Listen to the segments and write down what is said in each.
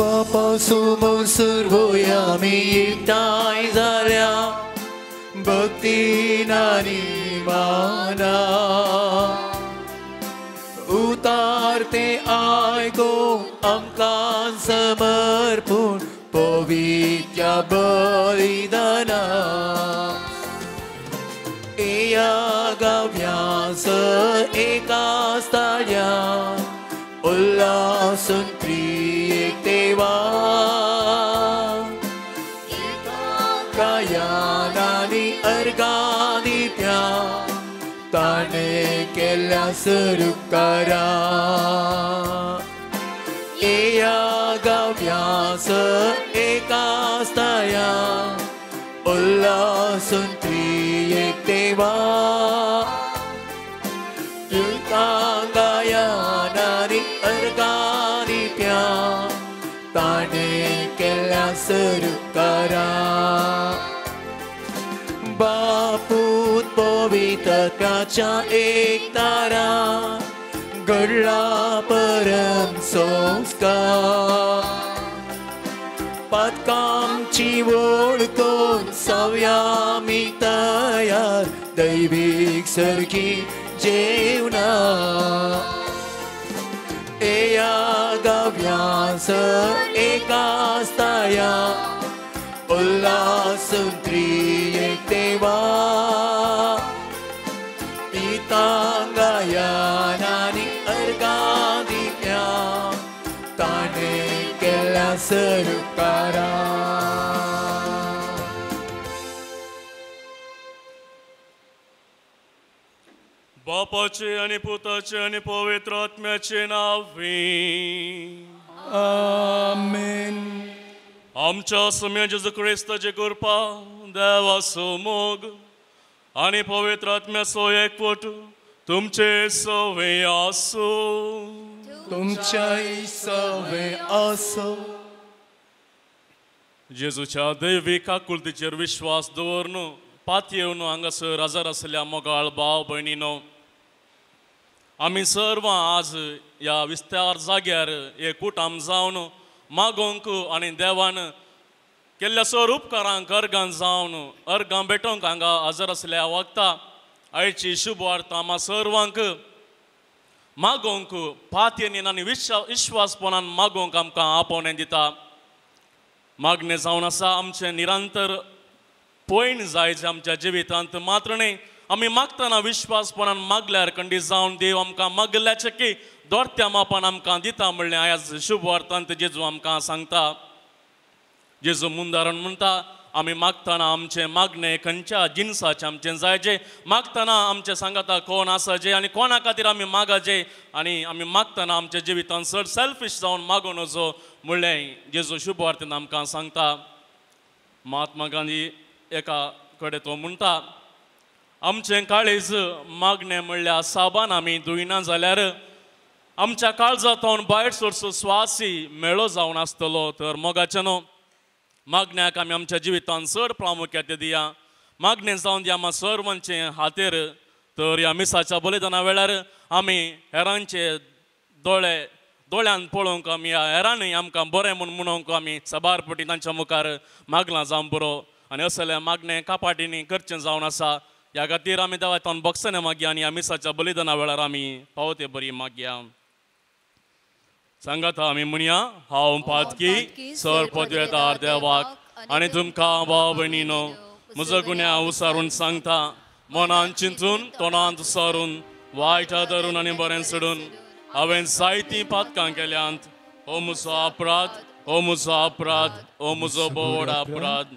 बापासमोर सर्व आम्ही एकटाय झाल्या भक्तीनानी माना उतारते आयको आमकां समर्पूण पवित्र बलिदाना या गाव्यास एकाच ताळ्या उल्हासून त्रिएक देवा गायनानी अर्गां दित्या ताणे केल्या उपकारा या गाव्यास एकाच ताळ्या उल्हासून त्रिएक देवा गायनानी अर्गां दित्या ताणे केल्या उपकारा बापूत पवित्रत्वाच्या एकतारा घडला परम संस्कार पातकामची वळखून जावया आमी तयार दैवीक सारकी जेवणा या गाव्यास एकाच ताळ्या उल्हासून त्रिएक देवा पितां गायनानी अर्गां दित्या ताणे केल्या उपकारा बापाचे आणि पुताचे आणि पवित्र आत्म्याचे नावे आमेन. आमच्या सम्य जेजू क्रिस्ताची कृपा देवाचो मोग आणि पवित्र आत्म्याचो एकवट तुमचे सवे आसो तुमच्याय सवे आसो. जेजूच्या दैवीक आकुलतेचेर विश्वास दवरून पातयेवन हांगासर हजर आसल्या मोगाळ भाव भयणीनो आमी सर्व आज ह्या विस्तार जाग्यार एकूटाम जावन मागोंक आनी देवान केल्ल्या सर उपकारांक अर्गां जावन अर्गां भेटोवंक हांगा हजर आसल्या वक्ता आयची शुभ वार्ता आम्हा सर्वांक मागोंक पातयेन आनी विश्वासपणान मागोंक आमकां आपोवणें दिता. मागणें जावन आसा आमचें निरंतर पयण जायचें आमच्या जिवितांत मात्र न्ही आमी मागतना विश्वासपणान मागल्यार खंडीत जावन देव आमकां मागल्याचें की दोरत्या मापान आमकां दिता म्हणलें आयज शुभ वार्तांत जेजू आमकां सांगता. जेजू मुंदारण म्हणटा आमी मागतना आमचें मागणें खंयच्या जिनसाचें आमचें जायचें मागतना आमचें सांगता कोण आसाचें आनी कोणा खातीर आमी मागचें आनी आमी मागतना आमच्या जिवितांत चड सेल्फीश जावन मागूं नजो म्हणलें जेजू शुभ वार्तेन आमकां सांगता. महात्मा गांधी एका कडेन तो म्हणटा आमचें काळीज मागणें म्हणल्यार साबान आमी धुयना जाल्यार आमच्या काळजांतून भायर सरचो स्वासी मेळो जावन आसतलो तर मोगाचें न्हू. मागण्याक आमी आमच्या जिवितांत चड प्रामुख्यान दिया. मागणें जावन दिया आम्हा सर्वांचे हातेर तर ह्या मिसाच्या बलिदाना वेळार आमी हेरांचे दोळ्यान पळोवंक आमी हेरांनी आमकां बरें म्हूण म्हणोवंक आमी सबारपटी तांच्या मुखार मागलां जावं बरो आनी असलें मागणें कापाटीनी करचें जावन आसा. ह्या खातीर आमी देवातान बक्षणे मागया आनी ह्या मिसाच्या बलिदाना वेळार आमी पावते बरी मागया. सांगाता आमी म्हणया हांव पातकी सर पदवेदार देवाक आनी तुमकां भाव भयणीनो म्हजो गुन्या उसारून सांगता मनान चिंतून तोंडांत उसारून वायट धरून आनी बरें सोडून हांवें जायतीं पातकां केल्यांत. हो म्हजो अपराध हो म्हजो अपराध हो म्हजो बोड अपराध.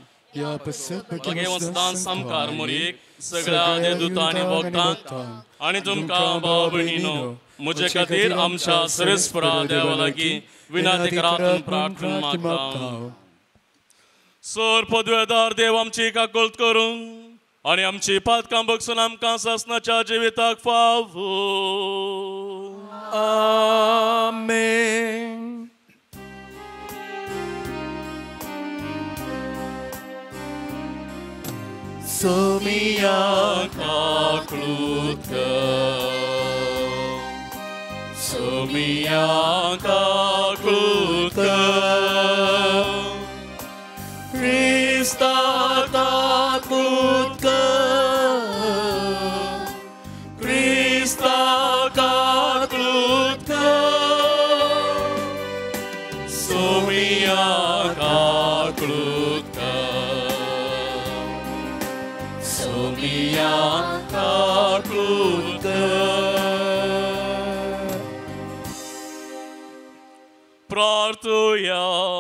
समकार मोरीक सगळ्या देवदूतां आनी भक्तांक आनी तुमकां भाव भयणीनो म्हजे खातीर आमच्या सर्वेस्परा देवा लागीं विनंती करात प्रार्थना मागता. सर पदवेदार देव आमची काकोळट करून आनी आमची पातकां बगसून आमकां ससनाच्या जिविताक फावो. आमेन. सोमिया काकोळट कर सोमिया काकुळका Krista kakutka Krista kakutka सोमिया काकुळका सोमिया काकुळका प्रार्थूया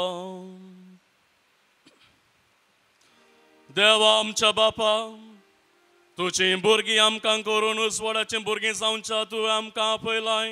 देवा आमच्या बापा तुझी भुरगीं आमकां करून उसवडाची भुरगीं जावच्या तुवें आमकां आपयलाय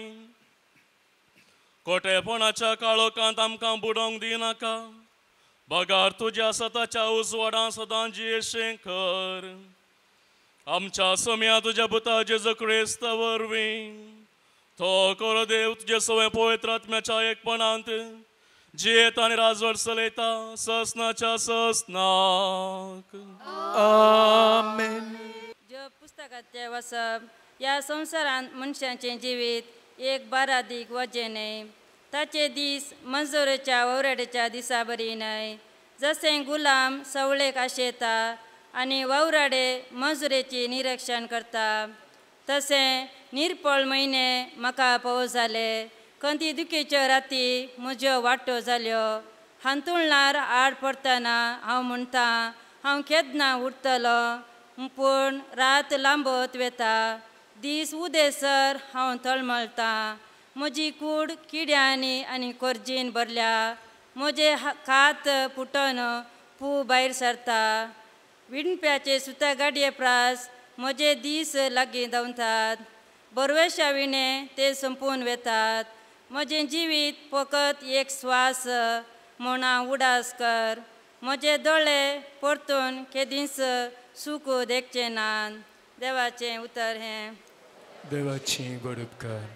खोटेपणाच्या काळोखांत आमकां बुडोवंक दिनाका बगार तुज्या सताच्या उसवडां सदां जियेशें कर आमच्या सोम्या तुज्या पुता जेजू क्रिस्त वरवीं तो कर देव तुजे सवय पवित्र आत्म्याच्या एकपणांत जियेत आनी राजवट चलयता ससनाच्या ससनाक Amen जो पुस्तकाचे वचप या संवसारांत मनशांचें जिवीत एक बारादीक वजें न्हय ताचे दीस मंजुरेच्या ववराड्याच्या दिसा बरी न्हय जशें गुलाम सवळेक आशेता आनी ववराडे मंजुरेची निरीक्षण करता तशें निरपळ म्हयने म्हाका पळोव जाले खंती दुखेच्यो राती म्हज्यो वाटो जाल्यो हांतुळणार आड पडटना हांव म्हणटा हांव केदना उरतलो पूण रात लांबत वेता दीस उदेसर हांव तळमळटां म्हजी कूड किड्यांनी आनी खोर्जीन भरल्या म्हजे कात फुटोन पू भायर सरता विणप्याचे सुता गाडये प्रास म्हजे दीस लागीं धांवतात बरवेशा विणे ते संपून वेतात म्हजें जिवीत फकत एक स्वास म्हूण हांव उडास कर म्हजे दोळे परतून केदींच सूख देखचे नात देवाचें उतर हें देवाची बडपकार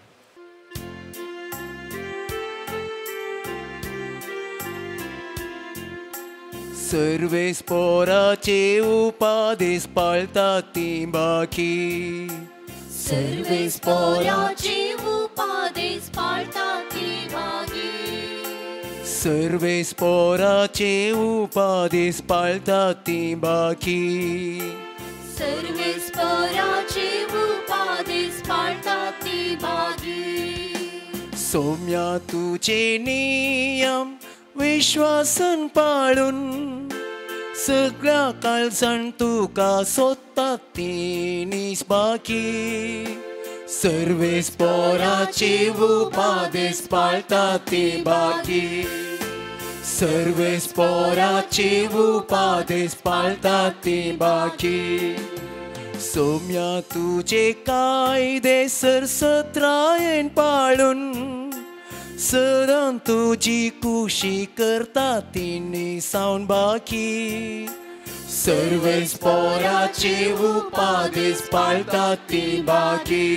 सर्वेस्पोराचे उपादेश पाळतात ती बाकी सर्वेस्पोराचे उपादेश पाळतात ती बाकी सर्वेस्पोराचे उपादेश पाळतात ती बाकी सर्वेस्पोराचे उपादेश पाळतात ती बागी सौम्या तुझे नियम विश्वासन पाळून सगळ्या काळजान तुका सोदतात ती निस्बाकी सर्वेस्पोराचे उपादेश पाळतात ती बाकी सर्वेस्पोराचे उपादेश पाळतात ती बाकी सौम्या तुझे कायदे सरसत्रायेन पाळून सदां तुजी कुशी करता तिनी सावन बाकी सर्वेस्पोराचे उपादेश पाळतात ती बाकी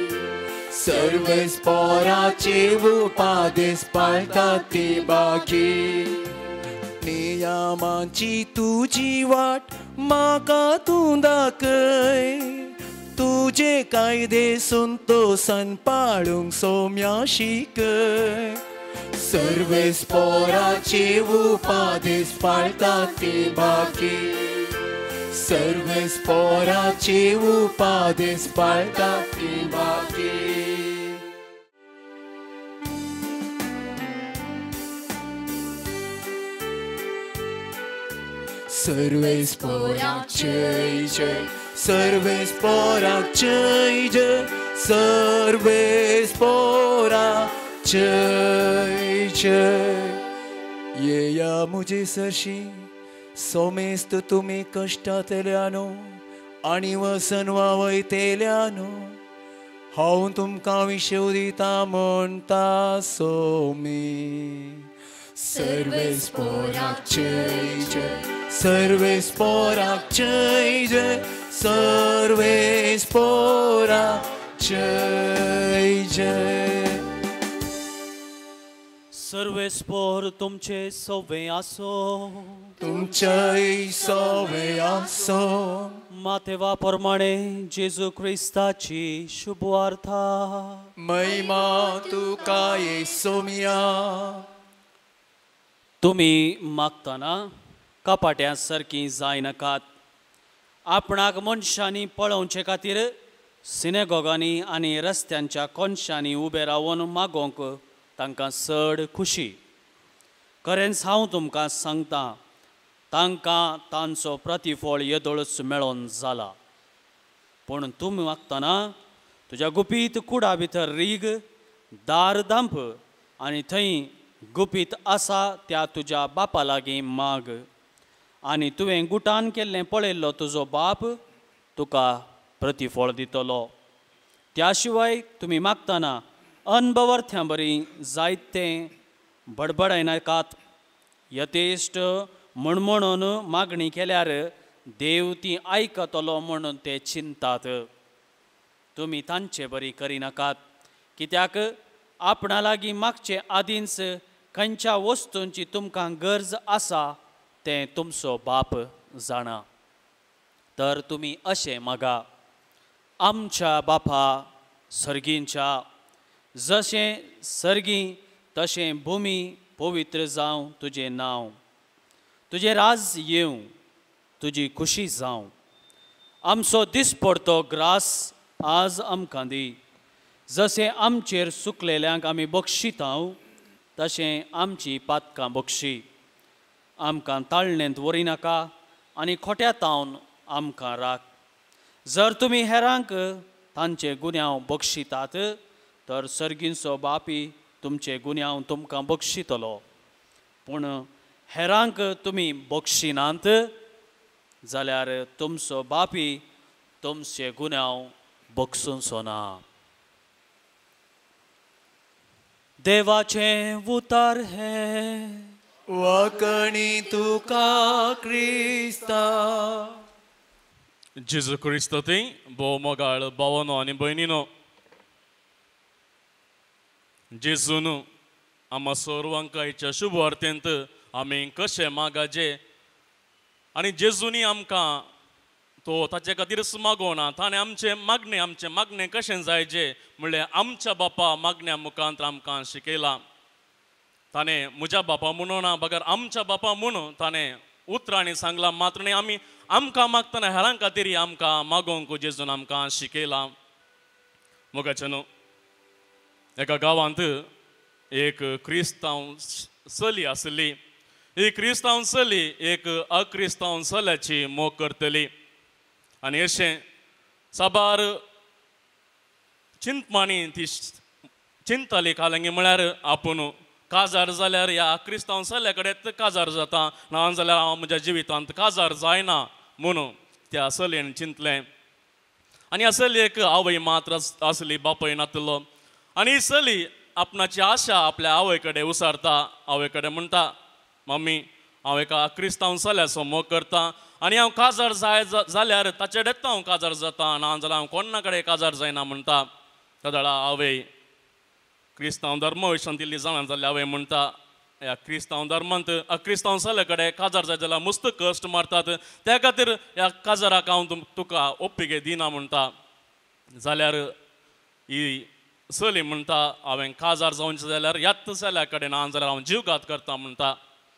सर्वेस्पोराचे उपादेश पाळतात ती बाकी नियमांची तुजी वाट म्हाका तूं दाखय तुझे कायदे संतोषान पाळूंक सौम्या शिकय सर्वेस्पोराचे उपादेश पाळतात ती बाकी सर्वेस्पोराचे उपादेश पाळतात ती बाकी सर्वेस्पोराक जय जय सर्वेस्पोराक जय जय सर्वेस्पोराक जय जय येया मुझे सरशी सोमेस्त तुम्ही कष्टांतल्यानो आनी वसन वयतेल्यानो हांव तुमकां विशेव दिता म्हणटा सोमी सर्वेस्पोराक जय जय सर्वेस्पोराक जय जय सर्वेस्पोराक जय जय सर्वेस्पोर तुमचे सवे आसो तुमच्याही सवे आसो. मातेवा प्रमाणे जेजू ख्रिस्ताची शुभवार्ता. महिमा तुका येसोमिया. तुम्ही मागतना कपाट्या सारकी जाय नाकात. आपणाक मनशांनी पळोवचे खातीर सिनेगॉगांनी आनी रस्त्यांच्या कोनशांनी उबे रावन मागोवंक तांकां चड खुशी. खरेंच हांव तुमकां सांगतां, तांकां तांचो प्रतिफळ येदोळच मेळोन जाला. पूण तूं मागतना तुज्या गुपीत कुडा भितर रीग, दार धांप आनी थंय गुपीत आसा त्या तुज्या बापा लागीं माग. आनी तुवें गुटान केल्लें पळयल्लो तुजो बाप तुका प्रतिफळ दितलो. त्या शिवाय तुमी मागतना अनभवर्थ्यां बरी जायतें बडबडायनाकात. यथेश्ट म्हणून मागणी केल्यार देव ती आयकतलो म्हणून ते चिंतात. तुमी तांचे बरी करिनाकात, कित्याक आपणा लागीं मागचे आदींच खंयच्या वस्तूंची तुमकां गरज आसा तें तुमचो बाप जाणा. तर तुमी अशें मागा: आमच्या बापा सर्गींच्या, जशें सर्गी तशें भुमी पवित्र जावं तुजें नांव. तुजें राज येवं, तुजी खुशी जावं. आमचो दिसपडतो ग्रास आज आमकां दी. जशें आमचेर चुकलेल्यांक आमी बक्षितांव, तशें आमची पातकां बक्षी. आमकां ताळणेंत व्हरिनाका आनी खोट्या तावन आमकां राख. जर तुमी हेरांक तांचे गुन्यांव बक्षितात, तर सर्गींचो बापी तुमचे गुन्यांव तुमकां बक्षितलो. पूण हेरांक तुमी बक्षिनात जाल्यार तुमचो बापी तुमचे गुन्यांव बक्षूंचो ना. देवाचें उतर हे. वाकणी तुका क्रिस्ता. जेजू क्रिस्त ती भोव मोगाळ भावानो आनी भयणीनो, जेजून आम्हा सर्वांक आयच्या शुभवार्तेंत आमी कशें मागाचे आनी जेजूनी आमकां तो ताचे खातीरच मागोवना. ताणें आमचे मागणें कशें जायचें म्हणल्यार आमच्या बापा मागण्या मुखांत आमकां शिकयलां. ताणें म्हज्या बापा म्हणून ना, बगर आमच्या बापा म्हणून ताणें उतरांनी सांगलां. मात्र न्ही, आमी आमकां मागतना हेरां खातीर आमकां मागोवंक जेजून आमकां शिकयलां. मोगाचे न्हू, एका गांवांत एक क्रिस्तांव चली आसली. ही क्रिस्तांव चली एक अक्रिस्तांव चल्याची मोग करतली. आनी अशें साबार चिंतमानी ती चिंतताली कालंगी. म्हळ्यार आपूण काजार जाल्यार ह्या क्रिस्तांव चल्या कडेन काजार जाता, ना जाल्यार हांव म्हज्या जिवितांत काजार जायना म्हणून त्या चलयेन चिंतलें. आनी ह्या चलयेक आवय मात्र आसली, बापूय नासलो. आनी ही चली आपणाची आशा आपल्या आवय कडेन उसारता. आवय कडेन म्हणटा, मम्मी हांव एका क्रिस्तांव चल्याचो मोग करतां आनी हांव काजार जाय जाल्यार ताचे डेत्ता हांव काजार जाता, ना जाल्यार हांव कोणा कडेन काजार जायना म्हणटा. त्या वेळा आवय क्रिस्तांव धर्म वयच्यान दिल्ली जाणा जाल्यार आवय म्हणटा, ह्या क्रिस्तांव धर्मांत अक्रिस्तांव चल्या कडेन काजार जाय जाल्यार मस्त कश्ट मारतात, त्या खातीर ह्या काजाराक हांव तुका ओप्पिगे दिना म्हणटा. जाल्यार ही चली म्हणटा, हांवें काजार जावचें जाल्यार ह्याच चल्या कडेन, ना जाल्यार हांव जीवघात करता म्हणटा.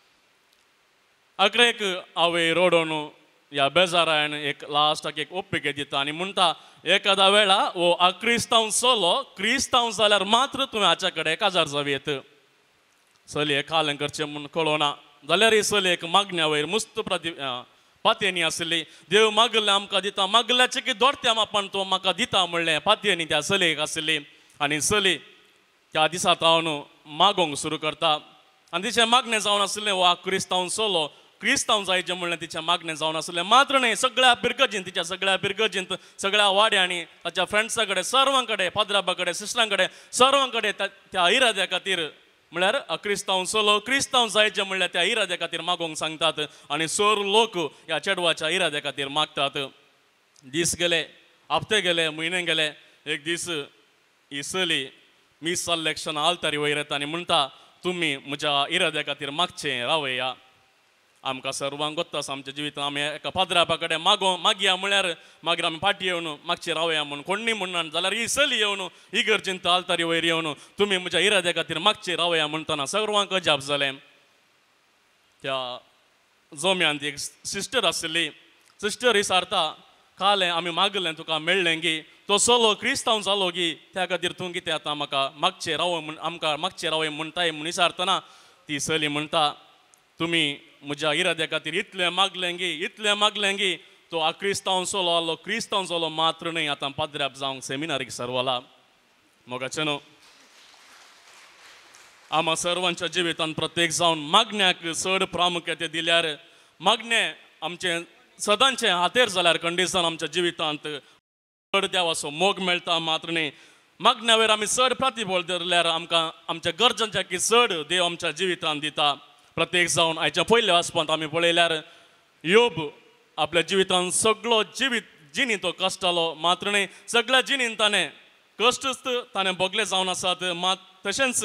अकरेक आवय रोडोन ह्या बेजारान एक लास्टाक एक ओप्पिगे दिता आनी म्हणटा, एखाद्या वेळा वो अक्रिस्तांव चलो क्रिस्तांव जाल्यार मात्र तुवें हाच्या कडेन काजार जावेत. चलयेक कालें करचें म्हूण कळोना. जाल्यार ही चलयेक मागण्या वयर मुस्त पातयेनी आसली. देव मागल्लें आमकां दिता, मागल्याचें की दोडत्या मापान तो म्हाका दिता म्हणलें पातयेनी त्या चलयेक आसली. आनी चली त्या दिसा तावन मागोंक सुरू करता. आनी तिचें मागणें जावन आसलें वो क्रिस्तांव चलो क्रिस्तांव जायचें म्हणलें तिचें मागणें जावन आसलें. मात्र न्ही, सगळ्या पिरगजींत, तिच्या सगळ्या पिरगजींत, सगळ्या वाड्यांनी, ताच्या फ्रेंड्सां कडेन, सर्वां कडेन, पाद्राबा कडेन, सिस्टरां कडेन, सर्वां कडेन त्या इराद्या खातीर म्हळ्यार क्रिस्तांव चलो क्रिस्तांव जायचें म्हणल्यार त्या इराद्या खातीर मागोंक सांगतात. आनी सर लोक ह्या चेडवाच्या इराद्या खातीर मागतात. दीस गेले, हप्ते गेले, म्हयने गेले. एक दीस ही चली मिस सलेक्शन आलतारी वयर येता आनी म्हणटा, तुमी म्हज्या इराद्या खातीर मागचें रावया. आमकां सर्वांक वता आमच्या जिवितांत आमी एका पाद्रापा कडेन मागया म्हळ्यार मागीर आमी फाटी येवन मागचे रावया म्हणून कोणी म्हणना जाल्यार ही सली येवन इगर्जींत आलतारी वयर येवन तुमी म्हज्या इराद्या खातीर मागचे रावया म्हणटना सर्वांक अजाप जालें. त्या जोम्यांत एक सिस्टर आसली. सिस्टर विचारता कालें आमी मागलें तुका मेळ्ळें गी तो सोलो क्रिस्तांव जालो गी त्या खातीर तूं कितें आतां म्हाका मागचे राव म्हण आमकां मागचे रावय म्हणटाय म्हूण विचारतना ती सली म्हणटा तुमी म्हज्या इराद्या खातीर इतलें मागलें गी तो क्रिस्तांव सोलो आलो क्रिस्तांव जालो मात्र न्हय आतां पाद्र्याप जावंक सेमिनारीक सरवला. मोगाचे न्हू आम्हा सर्वांच्या जिवितांत प्रत्येक जावन मागण्याक चड प्रामुख्यते दिल्यार मागणें आमचें सदांचें हातेर जाल्यार कंडिशन आमच्या जिवितांत चड देवाचो मोग मेळटा मात्र न्ही मागण्या वयर आमी चड प्रतिफळ धरल्यार आमकां आमच्या गरजांच्या चड देव आमच्या जिवितांत दिता. प्रत्येक जावन आयच्या पयल्या वाचपांत आमी पळयल्यार योब आपल्या जिवितांत सगळो जिणी तो कश्टालो मात्र न्ही सगळ्या जिणीन ताणें कश्टच ताणें भोगले जावन आसात मात तशेंच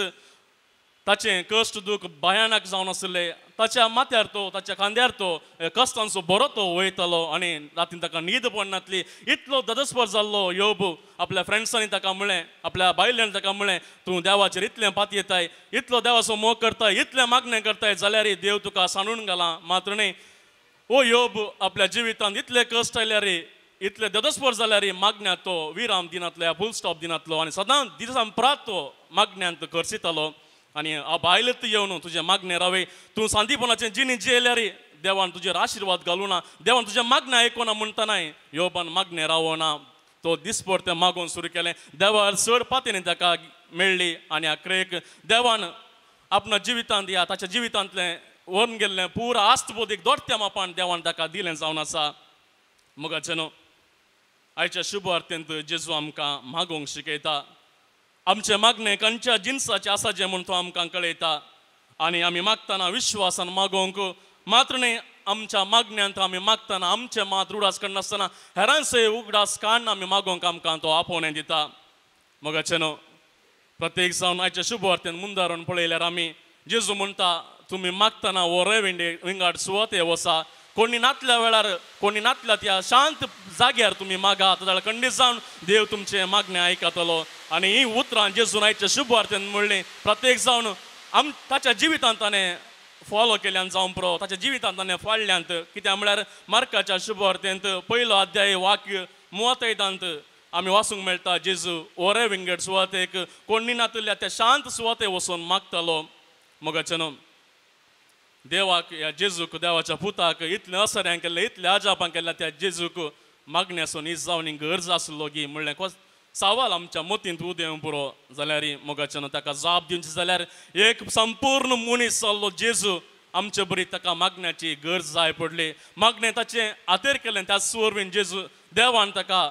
ताचें कश्ट दूख भयानक जावन आसले ताच्या माथ्यार तो ताच्या खांद्यार तो कश्टांचो बरो तो वयतालो आनी रातीन ताका न्हीद पडनातली इतलो ददस्पर जाल्लो योब आपल्या फ्रेंड्सांनी ताका म्हळें आपल्या बायलांनी ताका म्हळें तूं देवाचेर इतलें पात येताय इतलो देवाचो मोग करताय इतलें मागणें करताय जाल्यार देव तुका सांडून घाला मात्र न्ही ओ योब आपल्या जिवितांत इतले कश्ट आयल्यार इतले ददस्पर जाल्यार मागण्यात तो विराम दिनातलो फूल स्टॉप दिनातलो आनी सदांच दिसान प्रात तो मागण्यांत करसितालो आनी बायलत येवन तुजे मागणें रावय तूं सांतीपणाचें जिणी जियेल्यार देवान तुजेर आशिर्वाद घालूं ना देवान तुजें मागणें आयकुना म्हणटनाय योबान मागणें रावना तो दिसभर तें मागून सुरू केलें देवार चड पातेनी ताका मेळ्ळी आनी आख्रेक देवान आपणा जिवितांत या ताच्या जिवितांतलें व्हरून गेल्लें पुरो आस्तबोधीक दोडत्या मापान देवान ताका दिलें जावन आसा. मोगाचे न्हू आयच्या शुभ आरतेंत जेजू आमकां मागोवंक शिकयता आमचे मागणें खंयच्या जिन्साचें आसा जें म्हूण तो आमकां कळयता आनी आमी मागतना विश्वासान मागोवंक मात्र न्ही आमच्या मागण्यांत आमी मागतना आमचें मात उगडास करनासतना हेरांचें उगडास काडून आमी मागोवंक आमकां तो आपोवणें दिता. मोगाचे न्हू प्रत्येक जावन आयच्या शुभ वार्तेन मुंदारून पळयल्यार आमी जेजू म्हणटा तुमी मागतना वरे विंगाड सुवाते वसा कोणी नातल्या वेळार कोणी नातल्या त्या शांत जाग्यार तुमी मागात जाल्यार खंडीत जावन देव तुमचें मागणें आयकतलो आनी ही उतरां जेजून आयच्या शुभ वार्तेन म्हणलीं प्रत्येक जावन ताच्या जिवितांत ताणें फॉलो केल्यान जावं पुरो ताच्या जिवितांत ताणें फाडल्यांत कित्याक म्हळ्यार मार्काच्या शुभ वार्तेंत पयलो अध्याय वाक्य 35 आमी वाचूंक मेळटा जेजू वरे विंगड सुवातेक कोणी नातल्या त्या शांत सुवाते वचून मागतलो. मोगाचे न्हू देवाक ह्या जेजूक देवाच्या पुताक इतलें असऱ्यां केल्लें इतलें अजापां केल्लें त्या जेजूक मागण्यासून इज जावन गरज आसलो गी म्हणलें सवाल आमच्या मतींत उदें पुरो जाल्यार मोगाचे न्हू ताका जाप दिवची जाल्यार एक संपूर्ण मनीस जाल्लो जेजू आमचे बरी ताका मागण्याची गरज जाय पडली मागणें ताचें हातेर केलें त्या सुवरवीन जेजू देवान ताका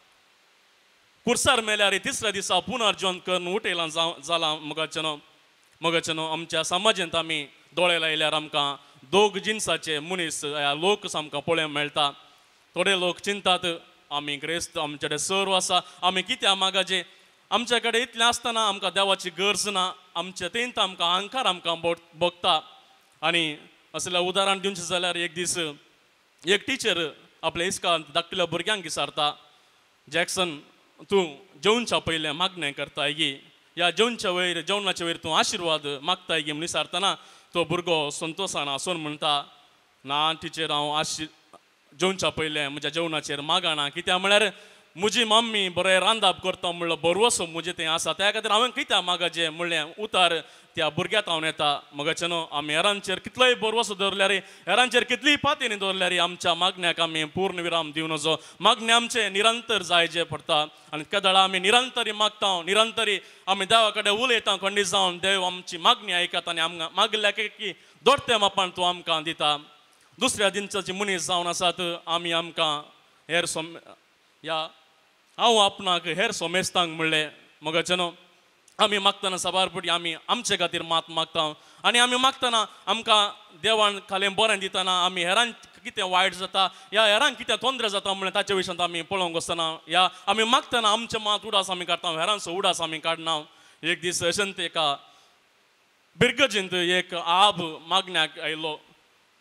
कुर्सार मेल्यार तिसऱ्या दिसा पुनर्जीवन करून उठयलां जालां. मोगाचे न्हू आमच्या समाजांत आमी दोळे लायल्यार आमकां दोग जिन्साचे मनीस लोक आमकां पळोवंक मेळटा. थोडे लोक चिंतात आमी क्रिस्त आमचे कडेन सर्व आसा आमी कित्याक मागाचे आमचे कडेन इतलें आसतना आमकां देवाची गरज ना आमचे तेंत आमकां अहंकार आमकां भोगता. आनी असलें उदाहरण दिवचें जाल्यार एक दीस एक टिचर आपल्या इस्कांत धाकटुल्या भुरग्यांक विचारता जॅक्सन तूं जेवणच्या पयलें मागणें करताय गी ह्या जेवणाच्या वयर तूं आशिर्वाद मागताय गी म्हूण विचारतना तो भुरगो संतोशान हांसून म्हणटा ना टिचर हांव जेवणच्या पयलें म्हज्या जेवणाचेर मागना कित्याक म्हळ्यार म्हजी मम्मी बरें रांदप करता म्हणलो बरवसो म्हजें तें आसा त्या खातीर हांवें कित्याक मागचें म्हणलें उतार त्या भुरग्याक हांव येता. मोगाचे न्हू आमी हेरांचेर कितलोय बरवसो दवरल्यार हेरांचेर कितलीय पातेनी दवरल्यार आमच्या मागण्याक आमी पूर्ण विराम दिवं नजो. मागणें आमचें निरंतर जायचें पडटा आनी केदळा आमी निरंतरी मागता निरंतरी आमी देवा कडेन उलयता खंडीत जावन देव आमची मागणी आयकता आनी आमकां मागल्या की दोडत्या मापान तूं आमकां दिता. दुसऱ्या दिनचाची मनीस जावन आसात आमी आमकां हेर ह्या हांव आपणाक हेर सोमेस्तांक म्हणलें. मोगाचे न्हू आमी मागतना सबारपटी आमी आमचे खातीर मात मागता आनी आमी मागतना आमकां देवान खालें बरें दितना आमी हेरांक कितें वायट जाता या हेरांक कितें तोंदरे जाता म्हणलें ताचे विशयांत आमी पळोवंक वचना या आमी मागतना आमचें मात उडास आमी काडटा हेरांचो उडास आमी काडना. एक दीस अशेंत एका बिरगजींत एक आब मागण्याक आयलो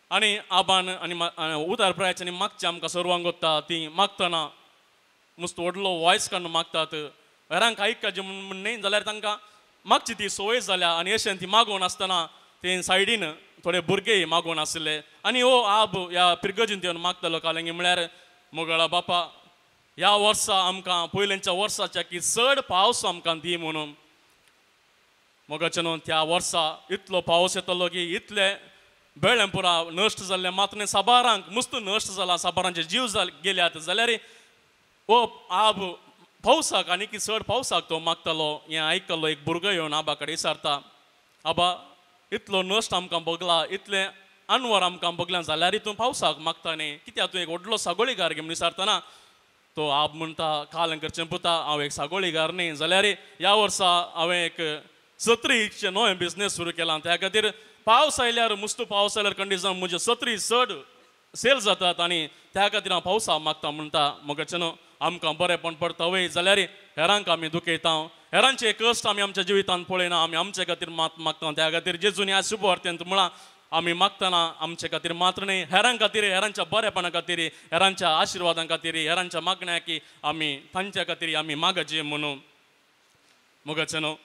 आणि आबान आणि उदार प्रायाच्यानी मागचे आमकां सर्वांक वता ती मागतना मस्त व्हडलो वॉयस काडून मागतात घरांक आयकचे म्हण न्ही जाल्यार तांकां मागची ती संवय जाल्या आनी अशें ती मागोवन आसतना ते सायडीन थोडे भुरगे मागोवन आसले आनी हो आब ह्या पिरगजीन येवन मागतालो कालेंगी म्हळ्यार मोगळा बापा ह्या वर्सा आमकां पयलींच्या वर्साच्या की चड पावस आमकां दी म्हणून मोगाचें त्या वर्सा इतलो पावस येतलो की इतले बेळ्ळे पुरा नश्ट जाल्ले मात्र साबारांक मुस्त नश्ट जाला साबारांचे जीव गेल्यात जाल्यार ओ आब पावसाक आनी की चड पावसाक तो मागतालो हें आयकलो एक भुरगो येवन आबा कडेन विचारता आबा इतलो नश्ट आमकां बगला इतले अनवर आमकां बगल्या जाल्यार तूं पावसाक मागता न्ही कित्याक तूं एक व्हडलो सागोळीगार घे म्हण विचारतना तो आब म्हणटा काल करचें पुता हांव एक सागोळीगार न्ही जाल्यार ह्या वर्सा हांवें एक सत्रीचे नवे बिझनेस सुरू केला त्या खातीर पावस आयल्यार मुस्त पावस आयल्यार कंडिशन म्हजे सत्री चड सेल जातात आनी त्या खातीर हांव पावसा मागता म्हणटा मोगाचें आमकां बरेंपण पडता वय जाल्यार हेरांक आमी दुखयता हेरांचे कश्ट आमी आमच्या जिवितांत पळयना आमी आमचे खातीर मागता त्या खातीर जेजून ह्या शुभ वार्तेंत म्हळां आमी मागतना आमचे खातीर मात्र न्ही हेरां खातीर हेरांच्या बरेपणा खातीर हेरांच्या आशिर्वादां खातीर हेरांच्या मागण्या की आमी तांच्या खातीर आमी मागचे म्हणून मोगाचें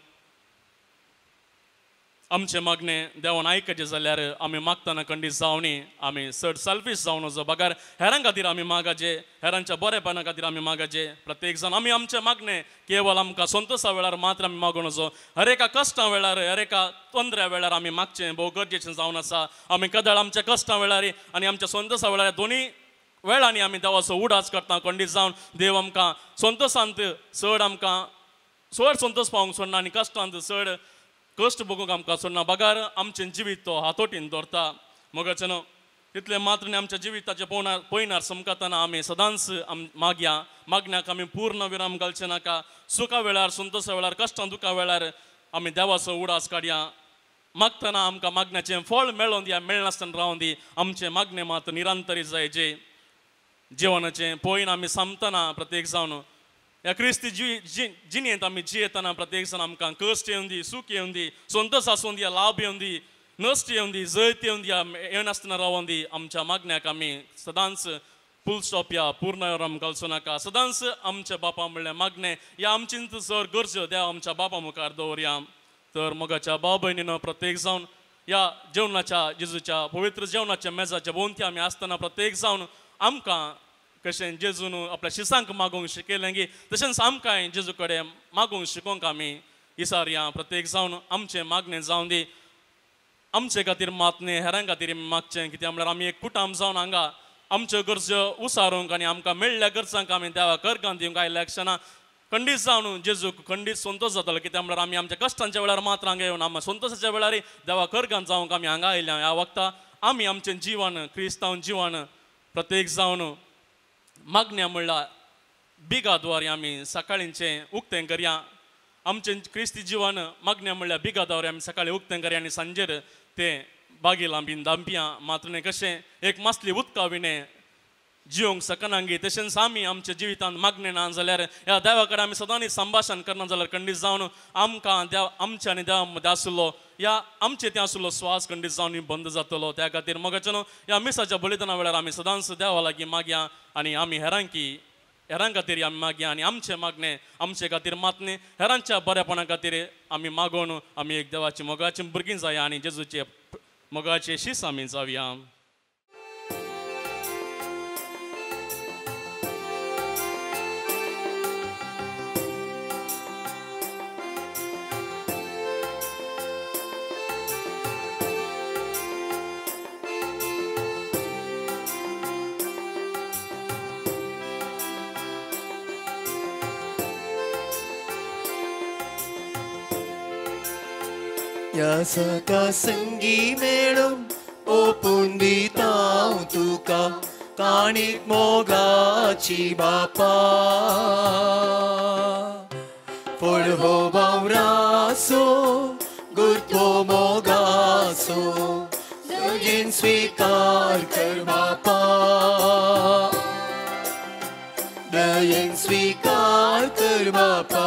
आमचे मागणे देवान आयकचे जाल्यार आमी मागतना खंडीत जावनी आमी चड सेल्फीश जावन वचो बगार हेरां खातीर आमी मागचे हेरांच्या बरेपणा खातीर आमी मागचे प्रत्येक जाण आमी आमचे मागणे केवळ आमकां संतोशा वेळार मात्र आमी मागून वचो हर एका कश्टा वेळार हर एका तोंदऱ्या वेळार आमी मागचें भोव गरजेचें जावन आसा आमी कदाळ आमच्या कश्टा वेळार आनी आमच्या संतोशा वेळार दोनी वेळांनी आमी देवाचो उडास करता खंडीत जावन देव आमकां संतोशांत चड आमकां चड संतोश पावूंक सोडना आनी कश्टांत चड कश्ट बघूंक आमकां सोडना बगार आमचें जिवीत तो हातोटीन दवरता मोगाचें तितलें मात्र आमच्या जिविताचे पयनार समकतना आमी सदांच मागया मागण्याक आमी पूर्ण विराम घालचे नाका सुखा वेळार संतोशा वेळार कश्टां दुखा वेळार आमी देवाचो उडास काडया मागतना आमकां मागण्याचें फळ मेळोवन दिया मेळनासतना रावून दी आमचे मागणे मात निरंतरी जायचे जिवनाचें पयन आमी सांगतना प्रत्येक जावन ह्या क्रिस्ती जिणेंत आमी जियेतना प्रत्येक जाण आमकां कश्ट येवन दी सूख येवन दी संतोश आसून दिया लाभ येवन दी नश्ट येवन दी जैत येवन दिया येनासतना रावोन दी आमच्या मागण्याक आमी सदांच फूल स्टॉप या पूर्ण विराम घालचो नाका सदांच आमच्या बापा म्हणलें मागणें या आमचींच जर गरज देव आमच्या बापा मुखार दवरया तर मोगाच्या भाव भयणीनो प्रत्येक जावन ह्या जेवणाच्या जेजूच्या पवित्र जेवणाच्या मेजाच्या भोवती आमी आसतना प्रत्येक जावन आमकां कशें जेजून आपल्या शिसांक मागोवंक शिकयलें की तशेंच आमकांय जेजू कडेन मागोवंक शिकोवंक आमी विचारया प्रत्येक जावन आमचें मागणें जावन दी आमचे खातीर मात न्ही हेरां खातीर मागचें कित्याक म्हळ्यार आमी एक कुटांब जावन हांगा आमच्यो गरजो उसारूंक आनी आमकां मेळ्ळ्या गरजांक आमी देवा करकान दिवंक आयल्या क्षणां खंडीत जावन जेजूक खंडीत संतोश जातालो कित्याक म्हळ्यार आमी आमच्या कश्टांच्या वेळार मात्र हांगा येवन आमी संतोशाच्या वेळार देवा करकान जावंक आमी हांगा आयल्या ह्या वक्ता आमी आमचें जिवन क्रिस्तांव जिवन प्रत्येक जावन मागण्या म्हणल्यार बिगाद्वारे आमी सकाळींचें उक्तें करया आमचें क्रिस्ती जिवन मागण्या म्हणल्यार बिगाद्वारे आमी सकाळीं उक्तें करया आनी सांजेर तें बागिलां बीन दांपिया मात्र कशें एक मासली उदका विणें जिवंक सकनांगी तशेंच आमी आमच्या जिवितांत मागणें ना जाल्यार ह्या देवा कडेन आमी सदांच संभाशण करना जाल्यार खंडीत जावन आमकां देव आमच्या आनी देवा मदें आशिल्लो या आमचे तें आशिल्लो स्वास खंडीत जावन बंद जातलो त्या खातीर मोगाचें ह्या मिसाच्या बलिदाना वेळार आमी सदांच देवा लागीं मागया आनी आमी हेरां खातीर आमी मागया आनी आमचें मागणें आमचे खातीर मात न्ही हेरांच्या बरेपणा खातीर आमी मागोवन आमी एक देवाची मोगाची भुरगीं जाया आनी जेजूचे मोगाचे शीस आमी जावया या सका संगी मेळून ओपून दिता हांव तुका काणीक मोगाची बापा पडहो बावरासो गुरतो मोगासो लगीन स्वीकार कर बापा दयेन स्वीकार कर बापा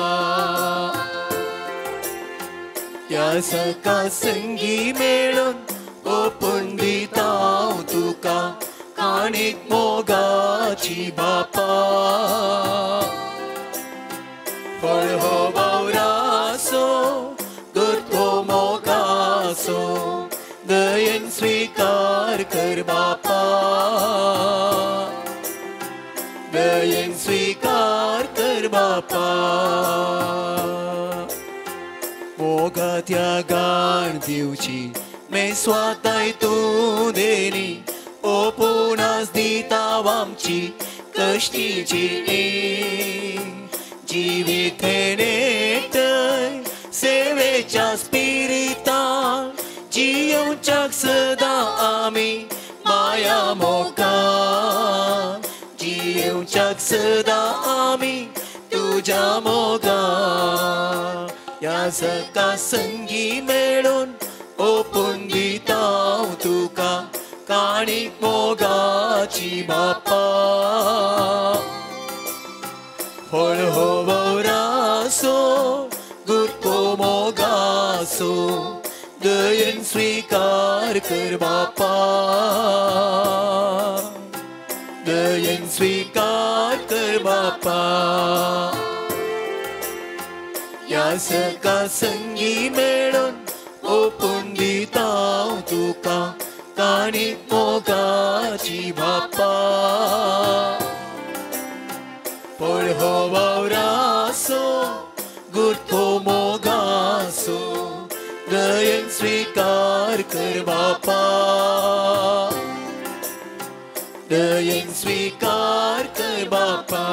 या सका संगी मेळून ओपून दिता हांव तुका काणीक मोगाची बापा फळ हो वावरासो गुरतो मोगासो दयेन स्वीकार कर बापा दयेन स्वीकार कर बापा मोगा त्यागान दिवची मे स्वाताय तूं देनी ओपुणास दिता आमची कश्टीची जिवीत नेटय सेवेच्या स्पिरितान जियोंच्याक सदां आमी माया मोगा जियोंच्याक सदां आमी तुज्या मोगा या सका संगी मेळून ओपून दिता हांव तुका काणीक मोगाची बापा फळ हो वावरासो गुरतो मोगासो दयेन स्वीकार कर बापा दयेन स्वीकार कर बापा या सका संगी मेळून ओपून दिता हांव तुका काणीक मोगाची बापा फळ हो वावरासो गुरतो मोगासो दयेन स्वीकार कर बापा दयेन स्वीकार कर बापा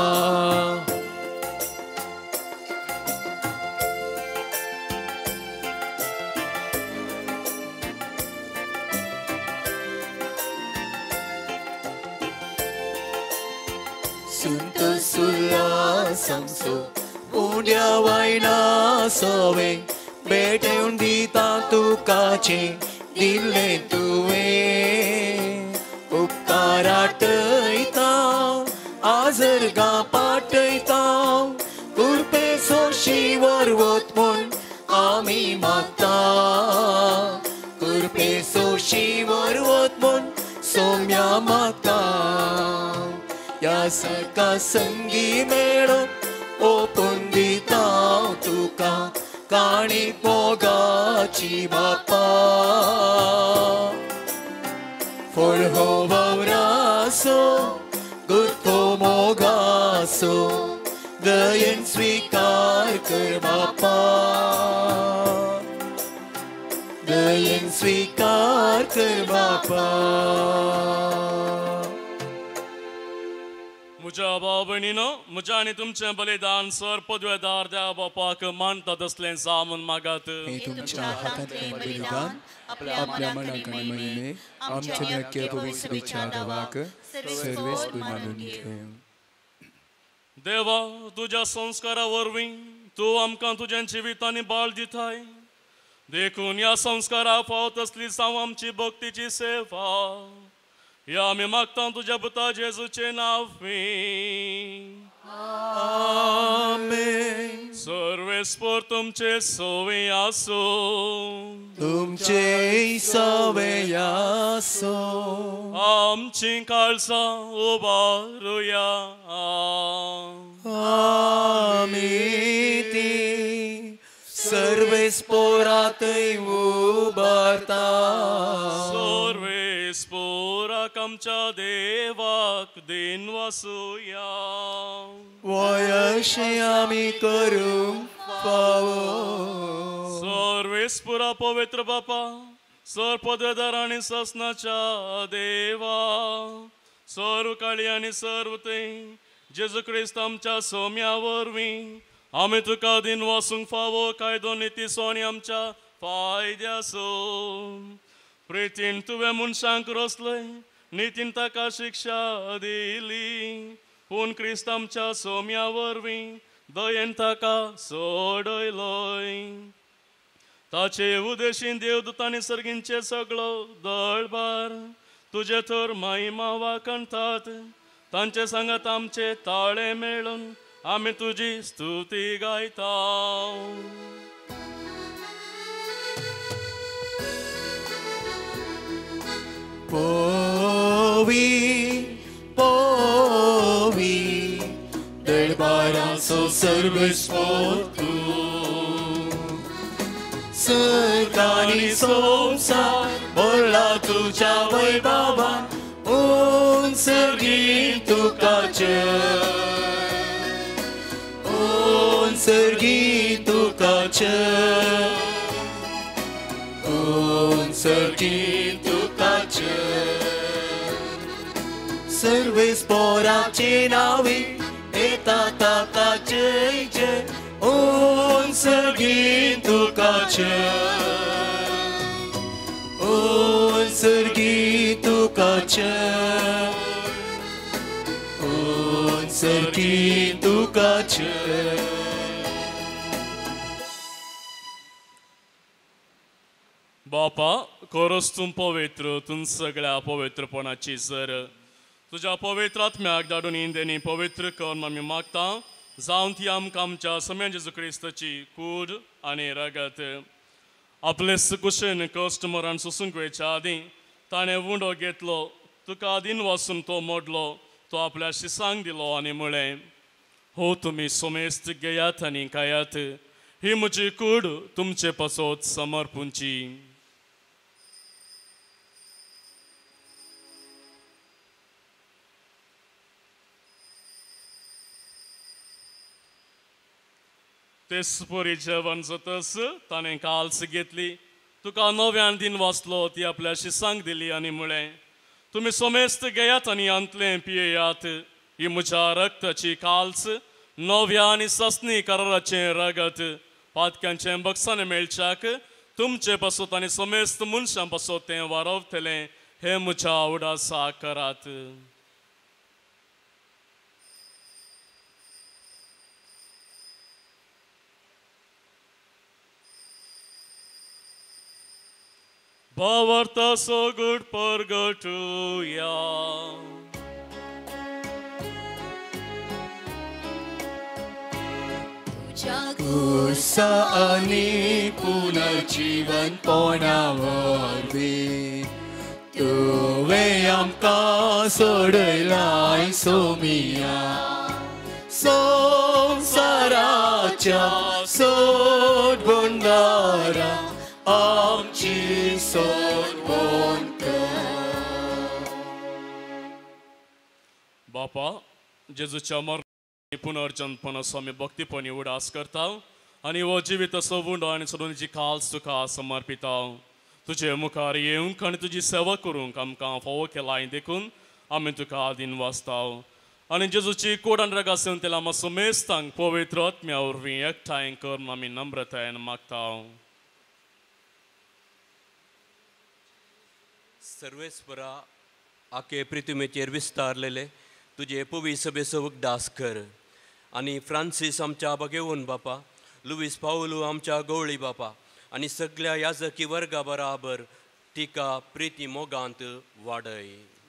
सुंत सुल्लासांचो उंड्या वायना सोवे बेटेवन दिता तुकाचे दिल्ले तुवें उपकार आटयता आजरगा पाटयता कुरपे सोशी वरवत म्हूण आमी मागता कुरपे सोशी वरवत म्हूण सोम्या मागता या सका संगी मेळून ओपून दिता हांव तुका काणीक मोगाची बापा फळ हो वावरासो गुरतो मोगासो दयेन स्वीकार कर बापा दयेन स्वीकार कर बापा म्हज्या भाव भयणीनो म्हज्या आनी तुमचें बलिदान सर पदवेदार देवा बापाक मानता तसलें जामून मागात हे तुमच्या हातांतलें बलिदान आपल्या मनाक आनी महिमे आमच्या नक्की पवित्र देवाक सर्वेस मानून घेव देवा तुज्या संस्कारा वरवीं तूं आमकां तुज्या जिवितांनी बाळ दिताय देखून ह्या संस्कारा फावत असली जावं आमची भक्तीची सेवा या आमी मागता तुज्या पुता जेजूचे नांवान आमेन सर्वेस्पर तुमचे सोवे आसो तुमचे सवे आसो आमची काळजां उबारुया आमी ती सर्वेस्पोरातय उबारता सर्वेस्पोराक आमच्या देवाक दिन वासुया वयशे आमी करूंक फावो सर्वेस्पुरा पवित्र बापा सर पदवेदार आनी ससनाच्या देवा सर्व काळी आनी सर्व ते जेजू क्रिस्त आमच्या सोम्या वरवीं आमी तुका दिन वासूंक फावो कायदो निती सोणी आमच्या फायद्यासो प्रितीन तुवें मनशांक रचलय नितीन ताका शिक्षा दिली पूण क्रिस्त आमच्या सोम्या वरवीं दयेन ताका सोडयलोय ताचे उदेशीन देवदूतांनी सर्गींचे सगळो दळबार तुजे थर महिमा वाकणतात तांचे सांगात आमचे ताळे मेळून आमी तुजी स्तुती गायता पवित्र पोवी दरबाराचो सर्वेस्पोर तूं सर्गानी संसार भरला तुझ्या वैभवान उंचगी तुका उंचगी तुका उंचगी तुका सर्वेस्पोराचे नावे येता ताका जय जय उंचगी तुका उंचगी तुका उंचगी तुका बापा खरोच तूं पवित्र तूं सगळ्या पवित्रपणाची सर तुझ्या पवित्र आत्म्याक धाडून इंदेनी पवित्र करून आमी मागता जावन ती आमकां आमच्या सम्या जेजू क्रिस्ताची कूड आनी रगत आपले कुशेन कस्टमरान सोसूंक वयच्या आदीं ताणें उंडो घेतलो तुका आदीन वचून तो मोडलो तो आपल्या शिसांक दिलो आनी म्हळें हो तुमी सोमेस्त घेयात आनी खायात ही म्हजी कूड तुमचे पासत समर्पूंची तेच परी जेवण जातस ताणें काल्स घेतली तुका नव्यान दिन वाचलो ती आपल्या शिसांक दिली आनी म्हळें तुमी सोमेस्त घेयात आनी अंतलें पियेयात ही म्हज्या रक्ताची काल्स नव्या आनी ससनी कराराचें रगत पातक्यांचें बक्षान मेळच्याक तुमचे पासत आनी सोमेस्त मनशां पासत तें वारवतलें हे म्हज्या उडासा करात Bavarta so good purgatoria. Kursa ani पुनर्जीवन पोनावरवी तुवे आमकां सोडलाय सोमिया संसाराच्या सोड भंडारा आमची सोड बापा जेजूच्या मरणाची पुनर्जन्मपणाचो आमी भक्तीपणी उडास करता आनी हो जिवीत असो उंडो आनी सोडूनची काल्स तुका समर्पिता तुजे मुखार येवंक आनी तुजी सेवा करूंक आमकां फोव केलाय देखून आमी तुका आदीन वाचता आनी जेजूची कोडान रगासून तेला मातसो मेस्तांक पवित्र आत्म्या वरवीं एकठांय करून आमी नम्रतायेन मागता सर्वेस्परा आखे पृथ्वीचेर विस्तारलेले तुजे पुवी सभेचो उगडास कर आनी फ्रांसीस आमच्या बगेवून बापा लुईस पावलू आमच्या गवळी बापा आनी सगळ्या याजकी वर्गा बराबर तिका प्रिती मोगांत वाडय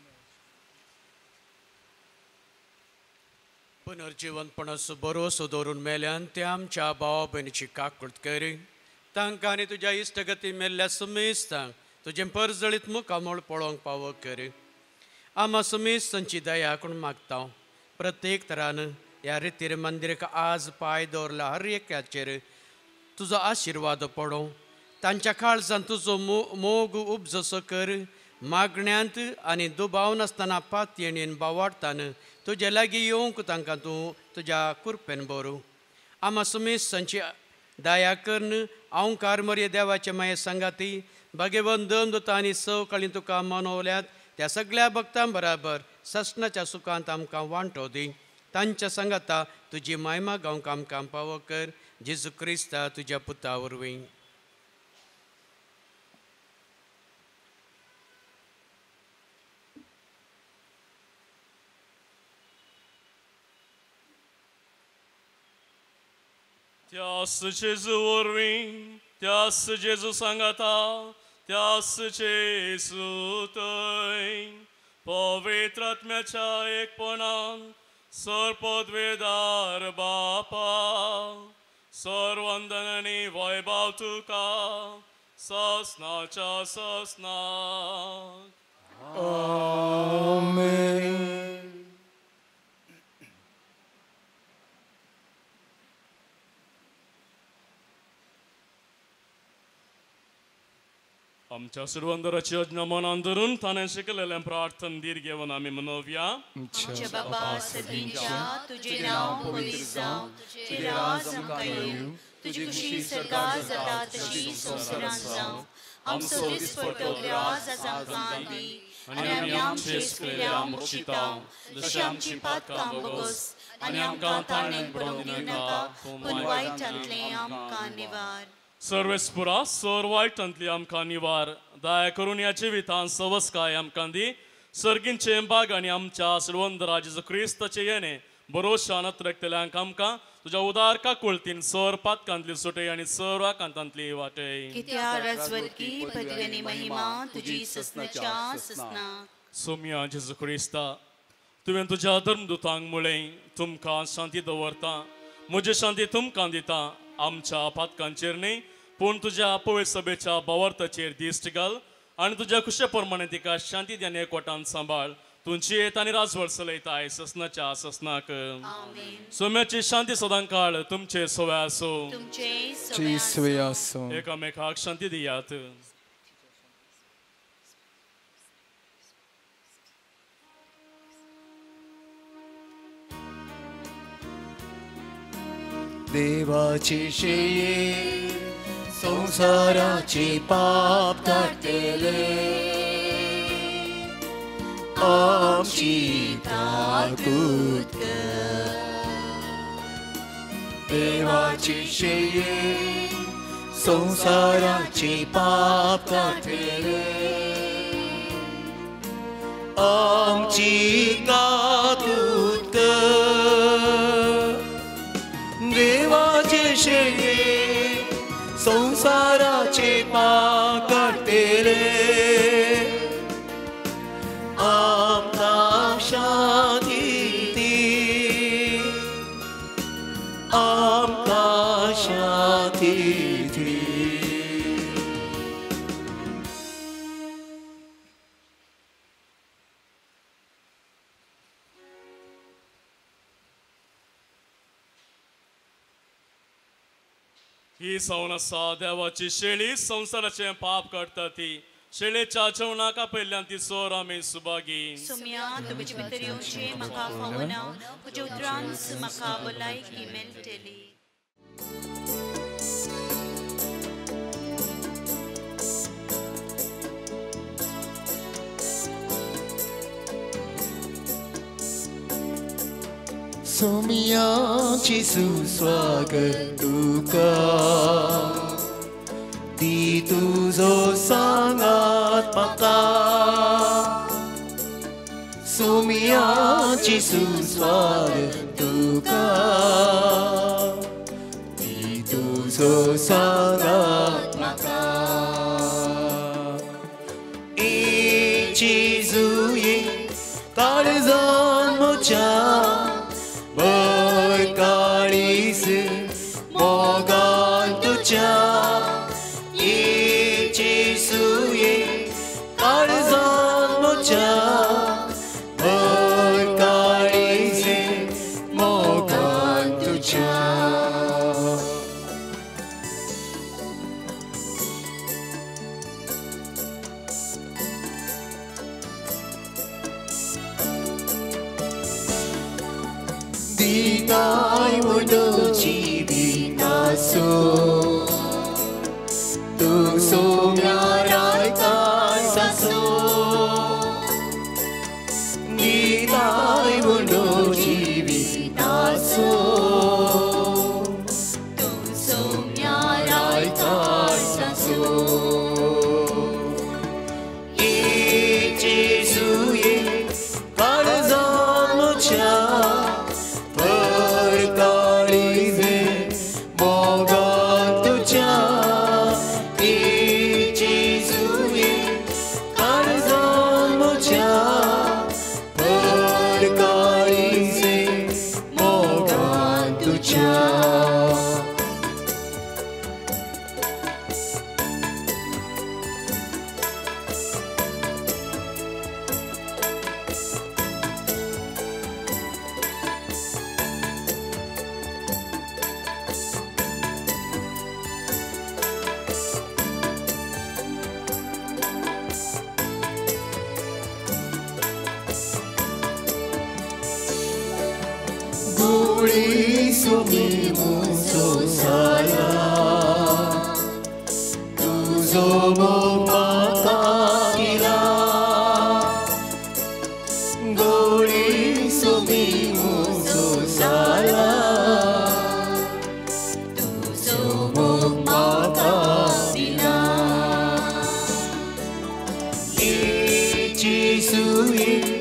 पुनर्जीवनपणाचो भरोसो दवरून मेल्यान ते आमच्या भावा भयणीची काकूळट कर तांकां आनी तुज्या इश्टगती मेल्ल्या समेस्तांक तुजें परजळीत मुखामोळ पळोवंक फावो कर आमा समेस्त तांची दया करून मागता प्रत्येक तरान ह्या रितीर मंदिराक आज पांय दवरला हर एकाचेर तुजो आशिर्वाद पडो तांच्या काळजांत तुजो मोग उपजसो कर मागण्यांत आनी दुबाव नासतना पातयेणेन बावाडतान तुजे लागीं येवंक तांकां तूं तुज्या कृपेन बरो आमा समेस्त तांची दया करन हांवकार मरे देवाचे माये सांगाती भगवन दंदुता आनी सवकाळी तुका मनवल्यात त्या सगळ्या भक्तां बराबर ससनाच्या सुखांत आमकां वांटो दी तांच्या सांगाता तुजी महिमा गावंक आमकां फावो कर जेजू क्रिस्ता तुज्या पुता वरवीं त्यास जेजू वरवीं त्यास जेजू सांगाता त्यास जेजू थंय पवित्र आत्म्याच्या एकपणान सरपदवेदार बापा सर्वंदनांनी वैभव तुका ससनाच्या ससनाक आमेन. आमच्या सर्वांदराची आज्ञा मनान धरून ताणें शिकलेलें प्रार्थन दीर घेवन आमी मनोवया. आमच्या बाबा सगळींच्या तुझे नाव पवित्र जावं, तुझे राज आमकां येवं, तुझी खुशी सदां जाता तशी संवसारांत जावं. आमचो दिसपट्टो आज आमकां दी, आनी आमी आमचे केल्या मुक्षितांव, जशी आमची पातकां बोगोस, आनी आमकां ताणें पडोवंक दिनाका, पूण वायटांतलें आमकां निवार. सर्वेस्पुरा सर वायटांतली आमकां निवार, दया करून ह्या जिवितांत सवस्काय आमकां दी. सर्गींचे बाग आनी आमच्या सर्वंदरा जेजू क्रिस्ताचे येणे भरोशान रक्तल्यांक आमकां तुज्या उदार काकुळतीन सर पातकांतली सुटय आनी सर वाकांतांतली वाटय. कित्या राजवल्की पदवी आनी महिमा तुजी ससनाच्या ससना. सोम्या जेजू क्रिस्ता, तुवें तुज्या धर्मदुतांक म्हळें तुमकां शांती दवरता, म्हजी शांती तुमकां दिता. आमच्या पातकांचेर न्ही पूण तुज्या पवित्र सभेच्या भावार्थाचेर दिश्ट घाल आनी तुज्या खुशे प्रमाणे तिका शांती आनी एकवटान सांबाळ. तुमची येत आनी राजवट चलयताय ससनाच्या ससनाक. सोम्याची शांती सदां काळ तुमचे सवय आसो. ची सवय आसो. एकामेकाक शांती दियात. देवाचे शेये संसाराचे पाप काढतेले, आमची ताकूत कर. देवाचे शेये संसाराचे पाप काढतेले, आमची ताकूत कर. देवाचे शेये संसाराचे पाप काढतेले, आमकां शांती दी, आमकां शांती दी. ही सवन आसा देवाची शेळी संसाराचे पाप काडटा ती. शेळेच्या जेवणाका पयल्यान ती सोर आमी सुभागी. सोम्या तुमचे भितर येवचे म्हाका फावना, तुज्या उतरांच म्हाका भलायकी मेळटली. सोम्याची सुस्वागत तुका, दी तुजो सांगात म्हाका. सोम्याची सुस्वागत तुका, दी तुजो सांगात म्हाका. ए जेजुये काळजान म्हज्या भर काळीस मोगान तुज्या. ये जेजुये काळजान म्हज्या भर काळीस मोगान तुज्या. Ditai mudo jibitaso, tu somyarai kasaso. Ditai mudo jibitaso, tu somyarai kasaso. E Jesuye karzan mucha. sumimuso sala tuzo mo makakila goli sumimuso sala tuzo mo makakila ichisuin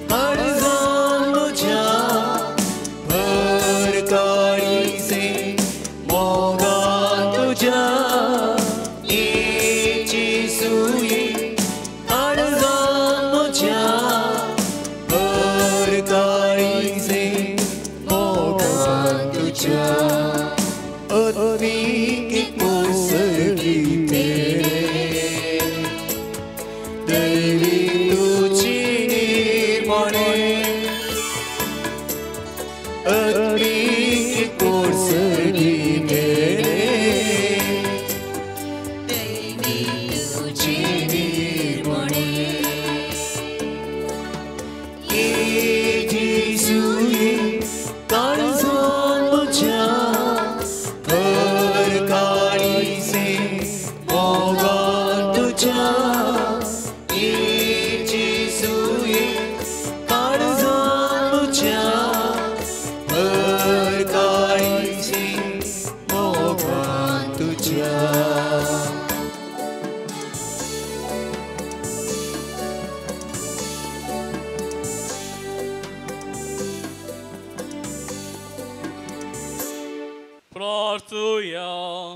Praर्थूया.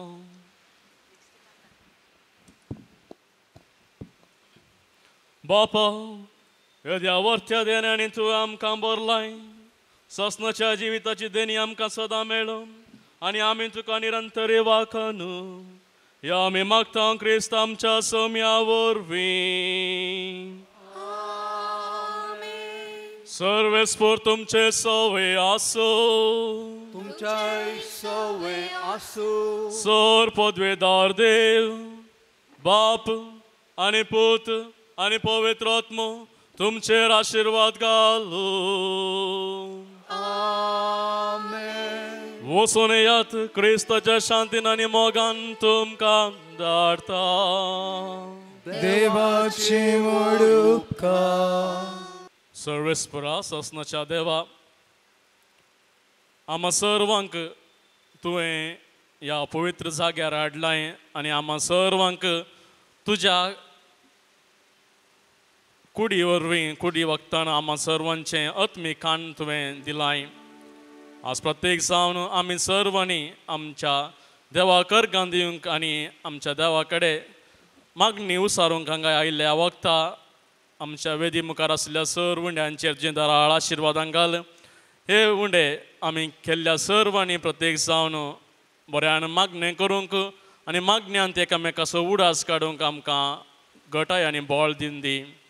बापा येद्या वर्त्या देण्याने तू आमकां बरलाय ससनाच्या जिविताची देणी आमकां सदां मेळो आनी आमी तुका निरंतर वाखानू या आमी मागता क्रिस्त आमच्या सोम्या वरवीं. सर्वेस्पोर तुमचे सवे आसो तुमच्या सवे आसो सर पदवेदार देव बाप आनी पूत आनी पवित्र आत्मो तुमचेर आशीर्वाद घालो. आमेन. वचून येयात क्रिस्ताच्या शांतीन आनी मोगान तुमकां धाडटा. देवाचे व्हड उपकार. सर्वेस्परा ससनाच्या देवा आम्हा सर्वांक तुवें ह्या पवित्र जाग्यार हाडलाय आनी आम्हा सर्वांक तुज्या कुडी वरवीं कुडी वखदान आम्हा सर्वांचें आत्मीक कान तुवें दिलाय. आज प्रत्येक जावन आमी सर्वांनी आमच्या देवा करगां दिवंक आनी आमच्या देवा कडेन मागणी उसारूंक हांगा आयिल्ल्या वखदा आमच्या वेदी मुखार आसलेल्या सर उंड्यांचेर जिंदाराळ आशिर्वादां घाल. हे उंडे आमी केल्ल्या सर्वांनी प्रत्येक जावन बऱ्यान मागणें करूंक आनी मागण्यांत एकामेकाचो उडास काडूंक आमकां घटाय आनी बोळ दिन दी.